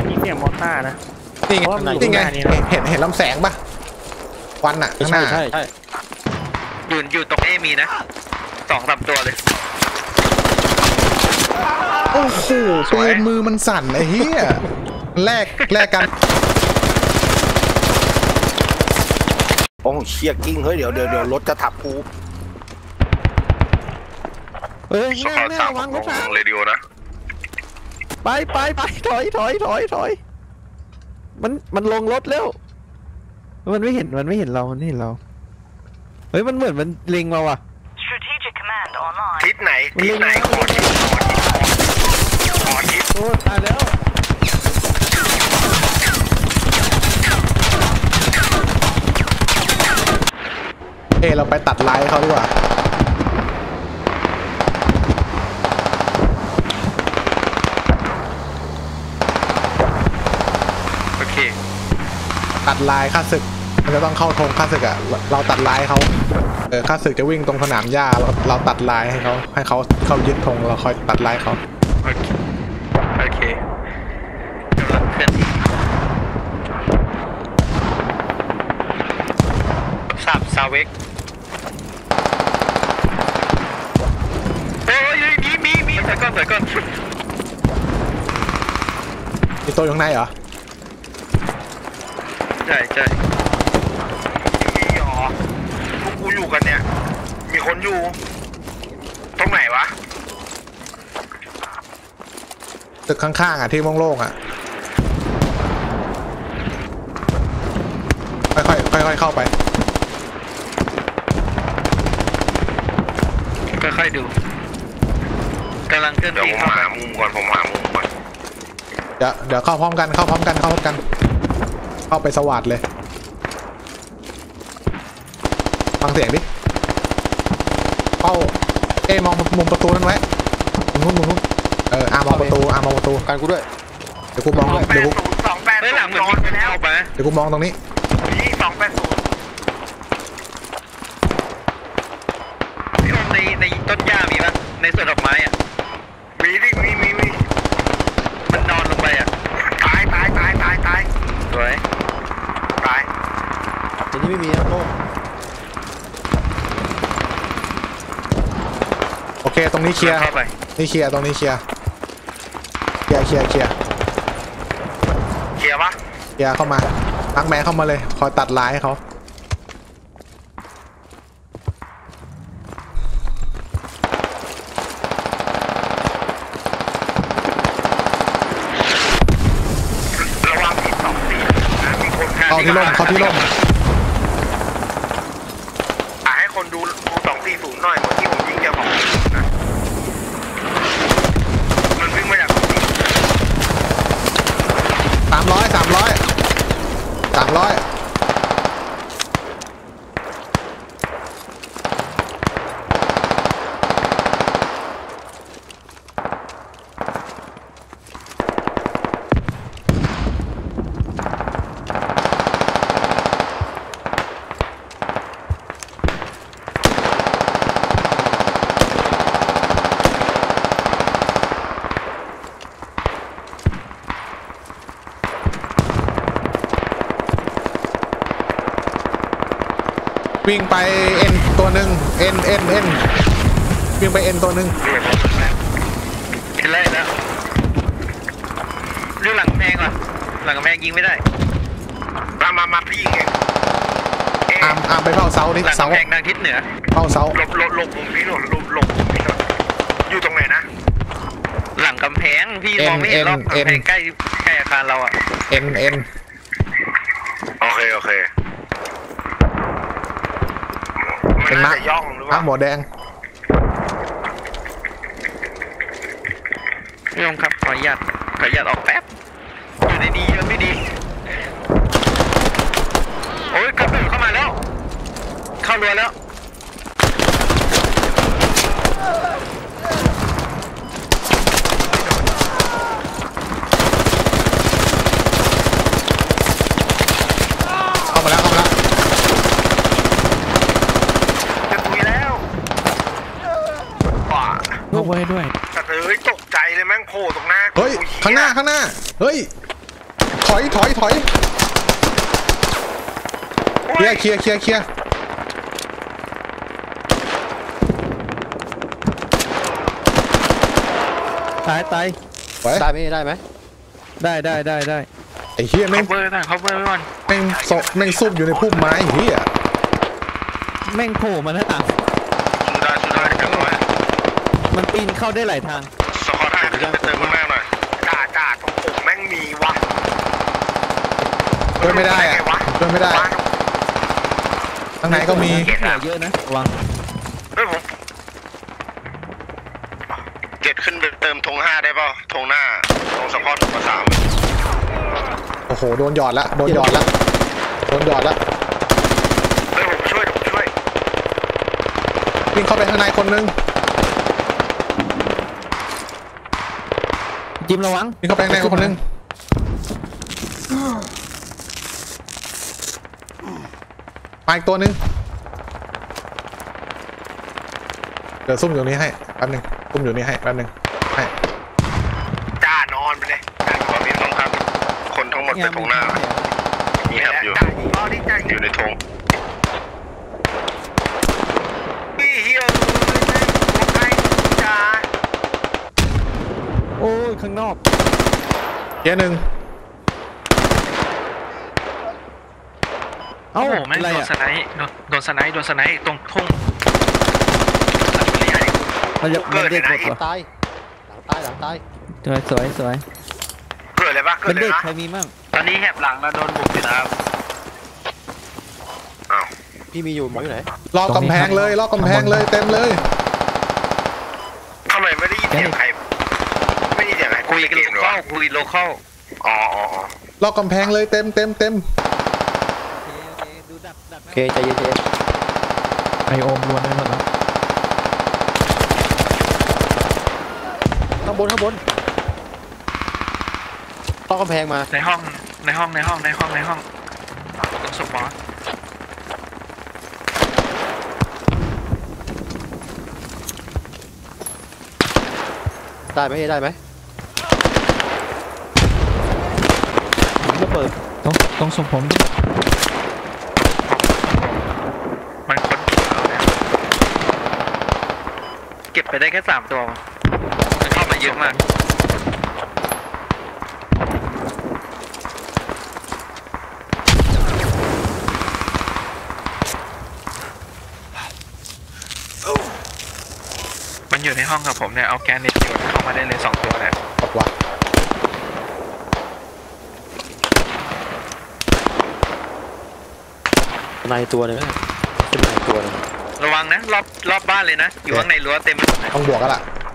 มีเสียงมอต้านะนี่ไงนี่ไงเห็นลำแสงปะควันอะข้างหน้าใช่อยู่ตรงนี้มีนะ2-3ตัวเลยโอ้โหปืนมือมันสั่นไอ้เหี้ยแลกกันโอ้เชี่ยกิ้งเฮ้ยเดี๋ยวรถจะทับกูเฮ้ยแน่วางรถเรดิโอนะไปถอยมันลงรถแล้วมันไม่เห็นเราเฮ้ยมันเหมือนมันเล็งเราอะทิศไหนขอทิศโอ้ตายแล้วเราไปตัดไลน์เขาดีกว่าโอเคตัดไลน์ข้าศึกมันจะต้องเข้าธงข้าศึกอะเราตัดไลน์เขาข้าศึกจะวิ่งตรงสนามหญ้าเราตัดไลน์ให้เขายึดธงเราคอยตัดไลน์เขาโอเคกำลังเคลื่อนที่ซาเวกโอ้ยมีใส่ก้อนมีตัวอยู่ข้างในเหรอใช่มีหรอพวกกูอยู่กันเนี่ยมีคนอยู่ตรงไหนวะตึกข้างๆอ่ะที่โล่งๆอ่ะค่อยเข้าไปค่อยๆดูกำลังเคลื่อนที่เข้าหามุมก่อนเดี๋ยวเข้าพร้อมกันเข้าไปสวัสดเลยฟังเสียงดิเข้ามองมุมประตูนั้นไว้มุมนู้นมองประตูกันกูด้วยเดี๋ยวกูมองด้วยเดี๋ยวหลังเหมือนมีแล้วไปเดี๋ยวกูมองตรงนี้นี่280พี่อมในต้นหญ้ามีปะในสวนดอกไม้อ่ะมีมันนอนลงไปอ่ะตายสวยตายทีนี้ไม่มีนะโล่งโอเคตรงนี้เคลียร์นี่เคลียร์ตรงนี้เคลียร์ปะเคลียร์เข้ามาตั้งแม่เข้ามาเลยคอยตัดลายให้เขาเข้าที่ร่มให้คนดู240หน่อยเมื่อกี้ผมยิงจะบอกนะมันวิ่งมาจาก 300วิ่งไปเอ็นตัวหนึ่งเอ็นวิ่งไปเอ็นตัวหนึ่งเห็นเลยแล้วเรื่องหลังแพงว่ะหลังแพงยิงไม่ได้มาพี่ยิงเองอามไปเฝ้าเสาดิหลังแพงทางทิศเหนือเฝ้าเสาหลบมุมพี่หลบอยู่ตรงไหนนะหลังกำแพงพี่มองไม่เห็นรอบกำแพงใกล้อาคารเราอ่ะเอ็นโอเคเป็นม้าหมวแดงพี่องครับขออนุญาตออกแป๊บอยู่ในนี้ยังไม่ดีโอ้ยกระสุนเข้ามาแล้วเข้ารัวแล้วเข้ามาแล้วยกไว้ด้วยแต่ตกใจเลยแม่งโผล่ตรงหน้าเฮ้ยข้างหน้าเฮ้ยถอยเคลียร์ตายได้ไหมได้ไหมได้ไอ้เฮียแม่งเบอร์ก่อนเขาเบอร์ไว้ก่อนแม่งซุบอยู่ในพุ่มไม้เฮียแม่งโผล่มาหน้าต่างสุดาจังเลยมันปีนเข้าได้หลายทางสกอร์5ขึ้นไปเติมข้างหน้าหน่อยจ่าตรงผมแม่งมีวะช่วยไม่ได้อะช่วยไม่ได้ข้างในก็มีเหลือเยอะนะระวังเฮ้ยผมเจ็ดขึ้นไปเติมธง5ได้ป่ะธงหน้าธงสกอร์ธง3 โอ้โหโดนหยอดละเฮ้ยผมช่วยวิ่งเข้าไปข้างในคนนึงจิมระวังวิ่งเข้าไปข้างในคนนึงมาอีกตัวนึงเดี๋ยวซุ่มอยู่นี้ให้แป๊บนึงซุ่มอยู่นี้ให้แป๊บนึงให้จ่านอนไปเลยจ่าขอมีต้องครับคนทั้งหมดไปธงหน้ามีแฮบอยู่ในธงพี่เฮียใครจ่าโอ้ยข้างนอกเกียร์หนึ่งเอ้าโอ้โหแม่งอะไรโดนอ่ะสไนด์โดนสไนด์ตรงทุ่งมันเด็กหมดวะตายหลังตายสวยเกิดอะไรปะเกิเป็ดนอะไรเด็กนะใครมีมั่งตอนนี้แหบหลังแล้วโดนบุกอยู่นะครับอ้าวพี่มีอยู่หมออยู่ไหนรอบกำแพงเลยเต็มเลยทำไมไม่ได้ยินเสียงใครไม่ได้ยินเสียงใครคุยเกมหรอคุยโลเคอลอ๋อรอบกำแพงเลยเต็มดูดักโอเคใจเย็นไอโอมล้วนได้หมดแล้วข้างบนต้องกำแพงมาในห้องตรงศพหมอได้ไหมระเบิดต้องส่งผมมันค้นเอาเนี่ยเก็บไปได้แค่3 ตัวมันเข้ามาเยอะมากมันอยู่ในห้องกับผมเนี่ยเอาแกนเน็ตโยนเข้ามาได้เลย2 ตัวเนี่ยๆบอกว่าในตัวนึงเป็นในตัวนึงระวังนะรอบบ้านเลยนะอยู่ข้างในรั้วเต็มไปหมดเลยต้องบวกกันละ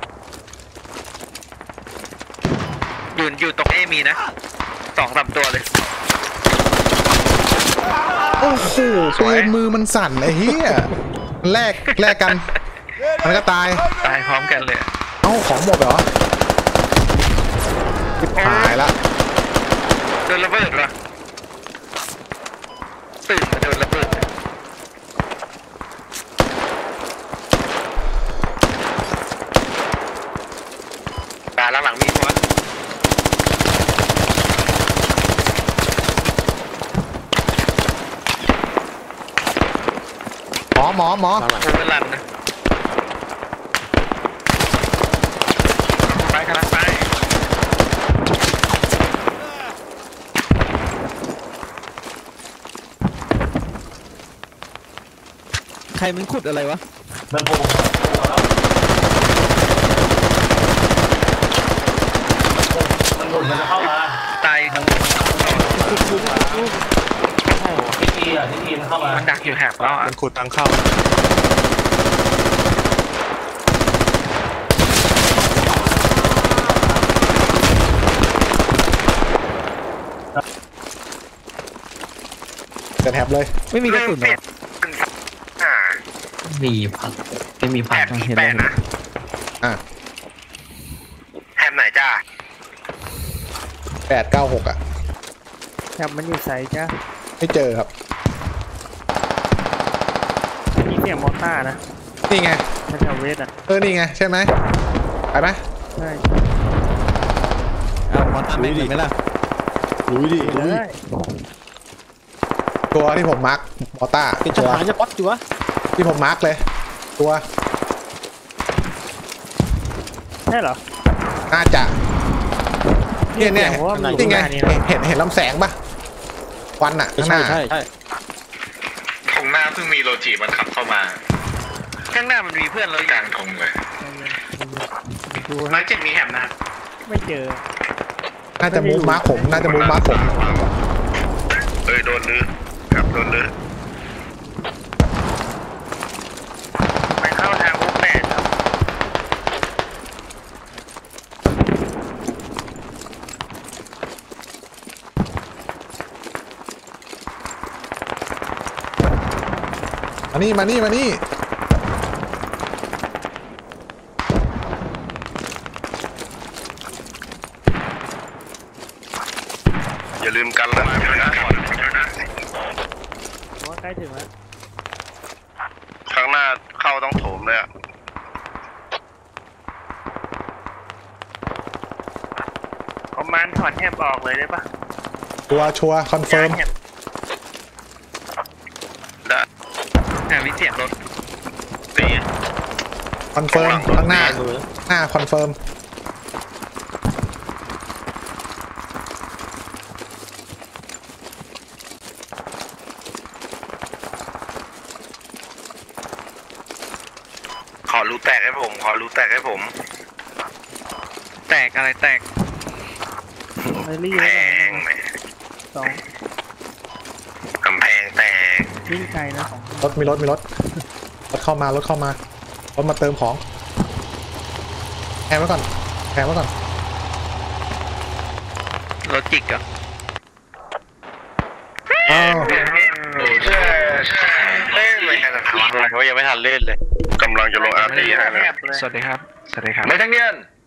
อยู่ตรงมีนะ2-3 ตัวเลยโอ้โหปืนมือมันสั่นไอ้เหี้ยแลกกัน มันก็ตายตายพร้อมกันเลยเอ้าของหมดเหรอหายละโดนระเบิดเหรอตื่นมาโดนระเบิดหลังมีตัวหมอโอเวอร์ลันนะไปกำลังไปใครมันขุดอะไรวะตายทั้งที่เข้ามามันดักอยู่แหบแล้วอ่ะมันขุดทางเข้าเกิดแถบเลยไม่มีกระสุนเหรอมีผักไม่มีผักแฮบที่8นะอ่ะแฮบไหนจ้า 896อ่ะแถบมันอยู่ใสจ้าไม่เจอครับมีเสียงมอต้านะนี่ไงแถวเวสอ่ะนี่ไงใช่ไหมไปไหมใช่เอามอต้าแม่งเลยไหมล่ะลุยดิลุยตัวที่ผมมาร์กมอต้าเป็นทหารจะป๊อตอยู่วะที่ผมมาร์กเลยตัวใช่เหรอน่าจะเนี่ยเพราะว่ามันอยู่นี่ไงข้างหน้านี่นะเห็นลำแสงปะควันอะข้างหน้าใช่ตรงหน้าเพิ่งมีโลจิมันขับเข้ามา ข้างหน้ามันมีเพื่อนเรากลางทงเลยดูมาร์คเจ็ดมีแฮมนะไม่เจอน่าจะมูฟมาร์กผมน่าจะมูฟมาร์กผมโดนลื้อครับโดนลื้อไปเข้าทางมุกแปดครับมานี่อย่าลืมกันละนะเพราะว่าใกล้ถึงแล้วข้างหน้าเข้าต้องโถมเลยอะคอมมานด์ถอดแฮมออกเลยได้ปะตัวชัวร์คอนเฟิร์มได้แต่มีเสียงรถตีคอนเฟิร์มข้างหน้าคอนเฟิร์มขอรูแตกให้ผม แตกอะไรแตกไอรี่แพแล้วงไหมสองกำแพงแตกวิ่งไกลนะสองมีรถเข้ามารถมาเติมของแพงไว้ก่อนรถจิกอ่ะอ้าวไม่ทันทำอะไรเขายังไม่ทันเล่นเลยกำลังจะลงอาร์ตีให้นะสวัสดีครับไม่ทั้งเนียน